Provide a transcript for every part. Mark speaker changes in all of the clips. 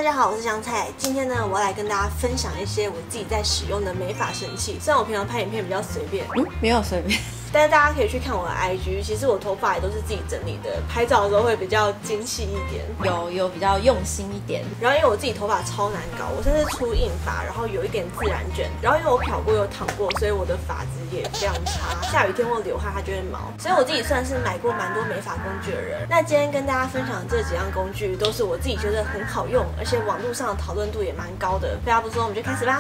Speaker 1: 家好，我是香菜。今天呢，我要来跟大家分享一些我自己在使用的美发神器。虽然我平常拍影片比较随便，
Speaker 2: 没有随便。
Speaker 1: 但是大家可以去看我的 IG， 其实我头发也都是自己整理的，拍照的时候会比较精细一点，
Speaker 2: 有比较用心一点。
Speaker 1: 然后因为我自己头发超难搞，我甚至出硬发，然后有一点自然卷，然后因为我漂过又烫过，所以我的发质也非常差。下雨天或流汗它就会毛，所以我自己算是买过蛮多美发工具的人。那今天跟大家分享的这几样工具都是我自己觉得很好用，而且网络上的讨论度也蛮高的。废话不说，我们就开始吧。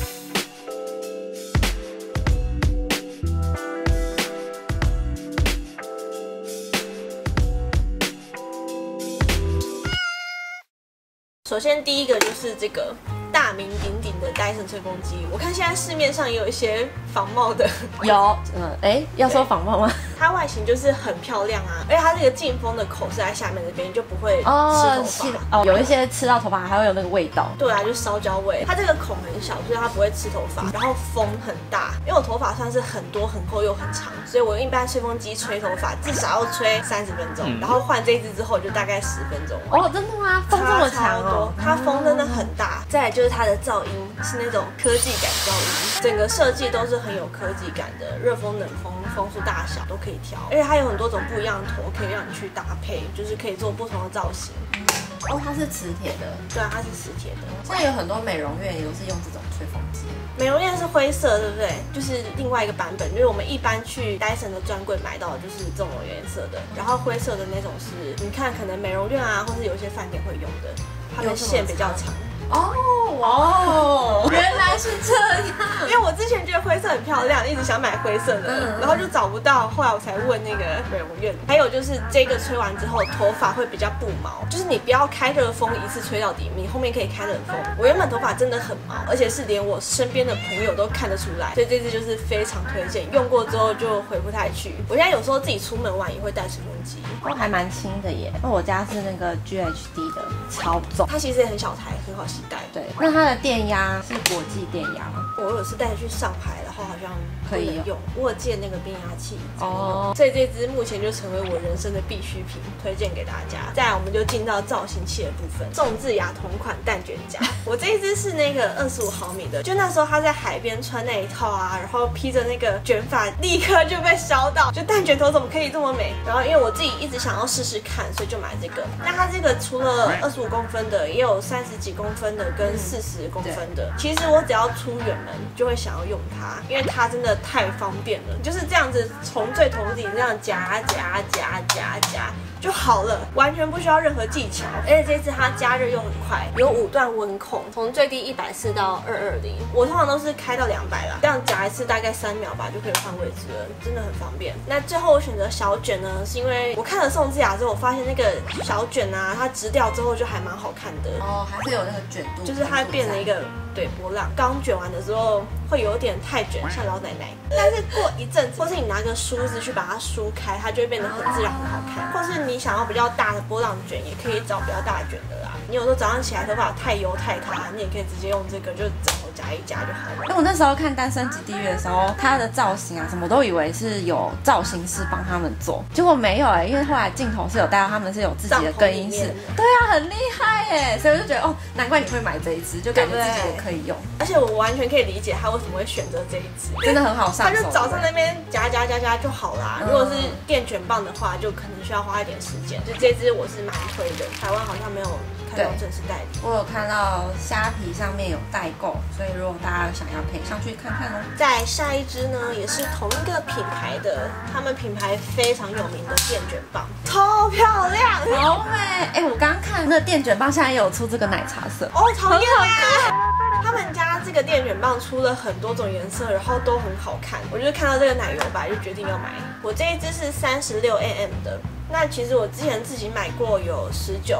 Speaker 1: 首先第一个就是这个大名鼎鼎的戴森吹风机，我看现在市面上也有一些仿冒的，
Speaker 2: 要说仿冒吗？
Speaker 1: 它外形就是很漂亮啊，而且它这个进风的口是在下面这边，就不会吃头发。
Speaker 2: 有一些吃到头发还会有那个味道。
Speaker 1: 对啊，就烧焦味。它这个孔很小，所以它不会吃头发，然后风很大。因为我头发算是很多很厚又很长，所以我一般吹风机吹头发至少要吹30分钟，然后换这一支之后就大概10分钟。
Speaker 2: 哦，真的吗？风这么长哦？
Speaker 1: 它风真的很大。再来就是它的噪音是那种科技感噪音，整个设计都是很有科技感的，热风、冷风、风速大小都可以调，而且它有很多种不一样的头可以让你去搭配，就是可以做不同的造型。
Speaker 2: 哦，它是磁铁的。
Speaker 1: 对啊，它是磁铁的。
Speaker 2: 现在有很多美容院也都是用这种吹风机。
Speaker 1: 美容院是灰色，对不对？就是另外一个版本，就是我们一般去戴森的专柜买到的就是这种颜色的，然后灰色的那种是你看可能美容院啊，或是有一些饭店会用的，它的线比较长。
Speaker 2: 哦，原来是这样。
Speaker 1: 因为我之前觉得灰色很漂亮，一直想买灰色的，然后就找不到，后来我才问那个美容院。还有就是这个吹完之后，头发会比较不毛，就是你不要开热风一次吹到底，你后面可以开冷风。我原本头发真的很毛，而且是连我身边的朋友都看得出来，所以这支就是非常推荐。用过之后就回不太去。我现在有时候自己出门玩也会带吹风机，
Speaker 2: 还蛮轻的耶。那我家是那个 GHD 的，超重。
Speaker 1: 它其实也很小台，很好携带。
Speaker 2: 对，那它的电压是国际电压吗？
Speaker 1: 我有次带去上海，然后好像可以用。我有借那个变压器
Speaker 2: 哦，
Speaker 1: 所以这支目前就成为我人生的必需品，推荐给大家。再来我们就进到造型器的部分，众智雅同款蛋卷夹。我这一支是那个25毫米的，就那时候他在海边穿那一套啊，然后披着那个卷发，立刻就被烧到，就蛋卷头怎么可以这么美？然后因为我自己一直想要试试看，所以就买这个。那它这个除了25公分的，也有30几公分的跟40公分的。其实我只要出远门就会想要用它，因为它真的太方便了，就是这样子从最头顶这样夹就好了，完全不需要任何技巧。而且这次它加热又很快，有5段温控，从最低140到220，我通常都是开到200啦，这样夹一次大概3秒吧就可以换位置了，真的很方便。那最后我选择小卷呢，是因为我看了宋智雅之后，我发现那个小卷啊，它直掉之后就还蛮好看的
Speaker 2: 哦，还是有那个卷度，
Speaker 1: 就是它变了一个波浪。刚卷完的时候会有点太卷，像老奶奶，但是过一阵子，或是你拿个梳子去把它梳开，它就会变得很自然很好看。或是你想要比较大的波浪卷，也可以找比较大的卷的啦。你有时候早上起来头发太油太塌，你也可以直接用这个，就枕头夹一夹就好了。
Speaker 2: 因为我那时候看《单身即地狱》的时候，它的造型啊什么都以为是有造型师帮他们做，结果没有因为后来镜头是有带到他们是有自己的更衣室。对啊，很厉害所以我就觉得难怪你会买这一支，就感觉自己也可以用。
Speaker 1: 而且我完全可以理解他为什么会选择这一支，
Speaker 2: 真的很好上手。
Speaker 1: 他就早上那边夹就好啦。如果是电卷棒的话，就可能需要花一点时间。就这支我是蛮推的，台湾好像没有看到正式代理。
Speaker 2: 我有看到虾皮上面有代购，所以如果大家想要可以上去看看哦。
Speaker 1: 再下一支呢，也是同一个品牌的，他们品牌非常有名的电卷棒，超漂亮，
Speaker 2: 好美。我刚刚看那电卷棒现在也有出这个奶茶色，
Speaker 1: 讨厌他们家这个电卷棒出了很多种颜色，然后都很好看。我就是看到这个奶油白就决定要买。我这一支是36mm的。那其实我之前自己买过有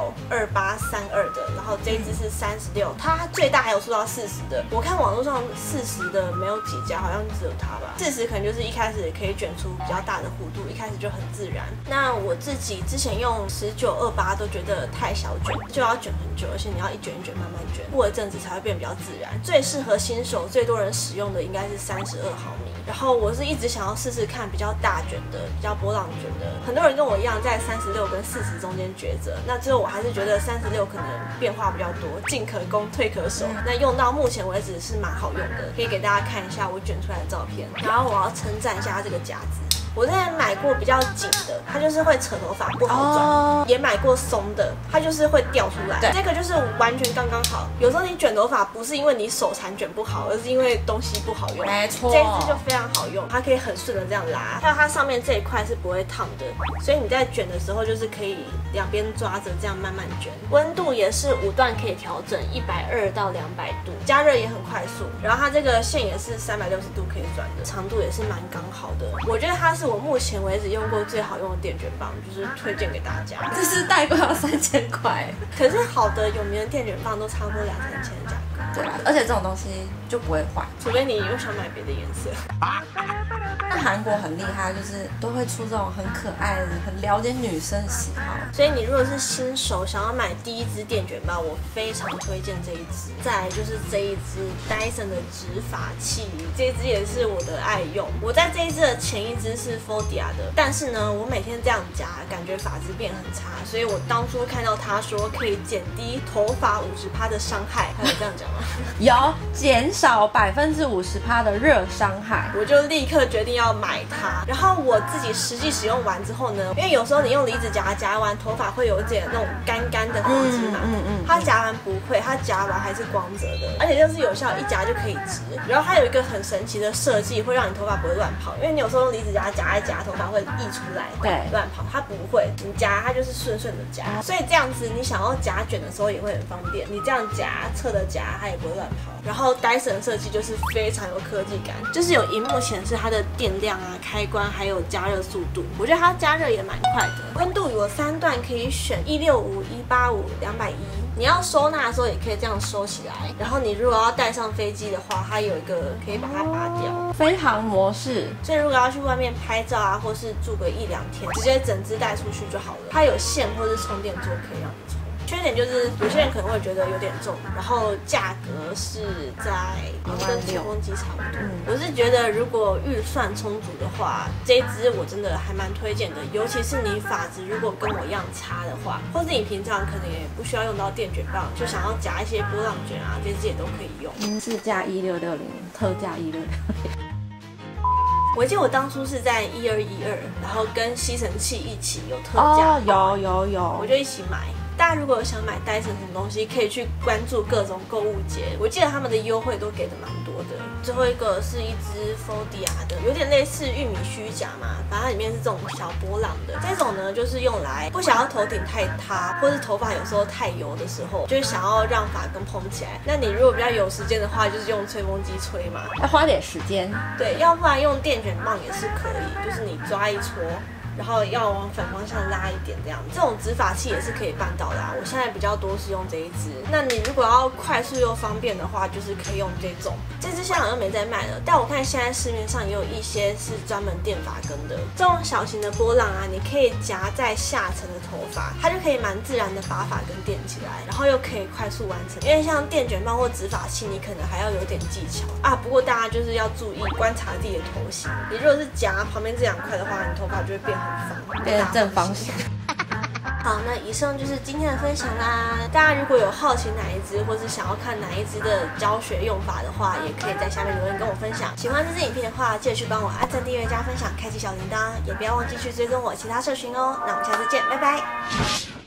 Speaker 1: 19、28、32的，然后这一支是36，它最大还有出到40的。我看网络上40的没有几家，好像只有它吧。40可能就是一开始可以卷出比较大的弧度，一开始就很自然。那我自己之前用19、28都觉得太小卷，就要卷很久，而且你要一卷一卷慢慢卷，过一阵子才会变比较自然。最适合新手、最多人使用的应该是32毫米。 然后我是一直想要试试看比较大卷的、比较波浪卷的。很多人跟我一样在36跟40中间抉择，那最后我还是觉得36可能变化比较多，进可攻退可守。那用到目前为止是蛮好用的，可以给大家看一下我卷出来的照片。然后我要称赞一下它这个夹子。我之前买过比较紧的，它就是会扯头发不好转，也买过松的，它就是会掉出来。这个就是完全刚刚好。有时候你卷头发不是因为你手残卷不好，而是因为东西不好用。
Speaker 2: 没错，
Speaker 1: 这一支就非常好用，它可以很顺的这样拉，还有它上面这一块是不会烫的，所以你在卷的时候就是可以两边抓着这样慢慢卷。温度也是5段可以调整，120到200度，加热也很快速。然后它这个线也是360度可以转的，长度也是蛮刚好的。我觉得它是我目前为止用过最好用的电卷棒，就是推荐给大家。
Speaker 2: 这是代购要3000块，
Speaker 1: 可是好的有名的电卷棒都差不多2、3千的价格。
Speaker 2: 对啊，而且这种东西就不会坏，
Speaker 1: 除非你又想买别的颜色。
Speaker 2: 那韩国很厉害，就是都会出这种很可爱的、很了解女生喜好。
Speaker 1: 所以你如果是新手想要买第一支电卷棒，我非常推荐这一支。再来就是这一支 Dyson 的直发器，这一支也是我的爱用。我在这一支的前一支是 Fodia 的，但是呢，我每天这样夹，感觉发质变很差，所以我当初看到他说可以减低头发50%的伤害，他有这样讲吗？
Speaker 2: 有减少50%的热伤害，
Speaker 1: 我就立刻决定要买它。然后我自己实际使用完之后呢，因为有时候你用离子夹夹完头发会有点那种干干的发质嘛，它夹完不会，它夹完还是光泽的，而且就是有效，一夹就可以直。然后它有一个很神奇的设计，会让你头发不会乱跑，因为你有时候用离子夹夹一夹，头发会溢出来，
Speaker 2: 对，
Speaker 1: 乱跑。它不会，你夹它就是顺顺的夹，所以这样子你想要夹卷的时候也会很方便。你这样夹侧的夹，它也不会乱跑。然后 Dyson 的设计就是非常有科技感，就是有萤幕显示它的电量啊、开关还有加热速度，我觉得它加热也蛮快的。温度有3段可以选，165、185、210。你要收纳的时候也可以这样收起来，然后你如果要带上飞机的话，它有一个可以把它拔掉，
Speaker 2: 飞行模式。
Speaker 1: 所以如果要去外面拍照啊，或是住个1、2天，直接整支带出去就好了。它有线或是充电座可以让你充。缺点就是有些人可能会觉得有点重，然后价格是在跟吹风机差不多。我是觉得如果预算充足的话，这一支我真的还蛮推荐的，尤其是你发质如果跟我一样差的话，或是你平常可能也不需要用到电卷棒，就想要夹一些波浪卷啊，这支也都可以用。
Speaker 2: 市价1660，特价1660。
Speaker 1: 我记得我当初是在1212，然后跟吸尘器一起有特价，
Speaker 2: 有，
Speaker 1: 我就一起买。大家如果有想买Dyson什么东西，可以去关注各种购物节，我记得他们的优惠都给的蛮多的。最后一个是一支 Fodia 的，有点类似玉米须夹嘛，反正它里面是这种小波浪的。这种呢，就是用来不想要头顶太塌，或是头发有时候太油的时候，就是想要让发根蓬起来。那你如果比较有时间的话，就是用吹风机吹嘛，
Speaker 2: 要花点时间。
Speaker 1: 对，要不然用电卷棒也是可以，就是你抓一撮。然后要往反方向拉一点，这样这种直发器也是可以办到的啊。我现在比较多是用这一支。那你如果要快速又方便的话，就是可以用这种。这支现在好像没在卖了，但我看现在市面上也有一些是专门电发根的。这种小型的波浪啊，你可以夹在下层的头发，它就可以蛮自然的把发根垫起来，然后又可以快速完成。因为像电卷棒或直发器，你可能还要有点技巧啊。不过大家就是要注意观察自己的头型。你如果是夹旁边这2块的话，你头发就会变很
Speaker 2: 变成正方形。
Speaker 1: 好，那以上就是今天的分享啦。大家如果有好奇哪一支，或是想要看哪一支的教学用法的话，也可以在下面留言跟我分享。喜欢这支影片的话，记得去帮我按赞、订阅、加分享、开启小铃铛，也不要忘记去追踪我其他社群哦。那我们下次见，拜拜。